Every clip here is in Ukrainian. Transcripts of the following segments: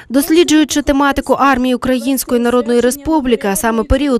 Досліджуючи тематику армії Української Народної Республіки, а саме період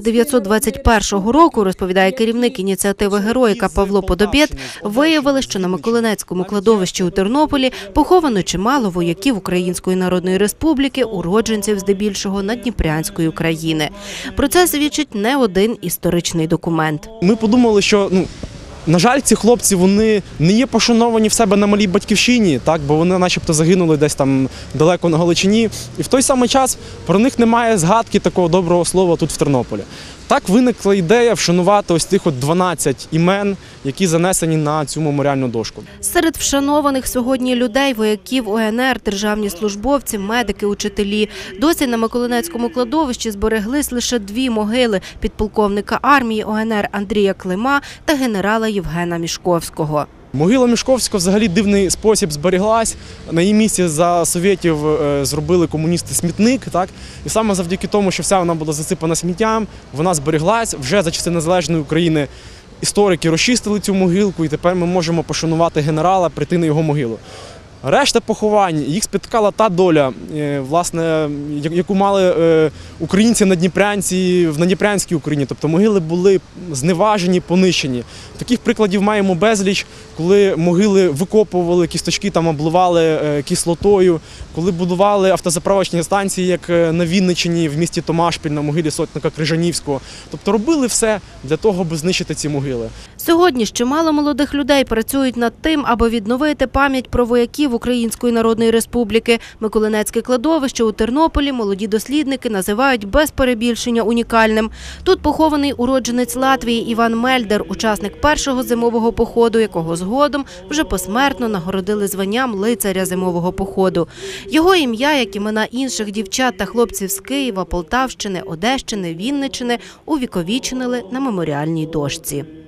1921 року, розповідає керівник ініціативи «Героїка» Павло Подобєд, виявили, що на Миколинецькому кладовищі у Тернополі поховано чимало вояків Української Народної Республіки, уродженців здебільшого Надніпрянської України. Про це свідчить не один історичний документ. Ми подумали, що на жаль, ці хлопці, вони не є пошановані в себе на малій батьківщині, бо вони начебто загинули десь там далеко на Галичині. І в той самий час про них немає згадки такого доброго слова тут в Тернополі. Так виникла ідея вшанувати ось тих 12 імен, які занесені на цю меморіальну дошку. Серед вшанованих сьогодні людей – вояків УНР, державні службовці, медики, учителі. Досі на Миколинецькому кладовищі збереглись лише 2 могили – підполковника армії УНР Андрія Клима та генерала Євгена Мішковського. Могила Мішковського взагалі дивний спосіб зберіглась. На її місці за совєтів зробили комуністи смітник. І саме завдяки тому, що вся вона була засипана сміттям, вона зберіглась. Вже за часи Незалежної України історики розчистили цю могилку, і тепер ми можемо пошанувати генерала, прийти на його могилу. Решта поховань, їх спіткала та доля, власне, яку мали українці-надніпрянці в Надніпрянській Україні. Тобто могили були зневажені, понищені. Таких прикладів маємо безліч, коли могили викопували, кісточки там обливали кислотою, коли будували автозаправочні станції, як на Вінниччині, в місті Томашпіль, на могилі сотника Крижанівського. Тобто робили все для того, аби знищити ці могили. Сьогодні чимало молодих людей працюють над тим, аби відновити пам'ять про вояків Української Народної Республіки. Миколинецьке кладовище у Тернополі молоді дослідники називають без перебільшення унікальним. Тут похований уродженець Латвії Іван Мельдер, учасник першого зимового походу, якого згодом вже посмертно нагородили званням лицаря зимового походу. Його ім'я, як імена інших дівчат та хлопців з Києва, Полтавщини, Одещини, Вінниччини увіковічнили на меморіальній дошці.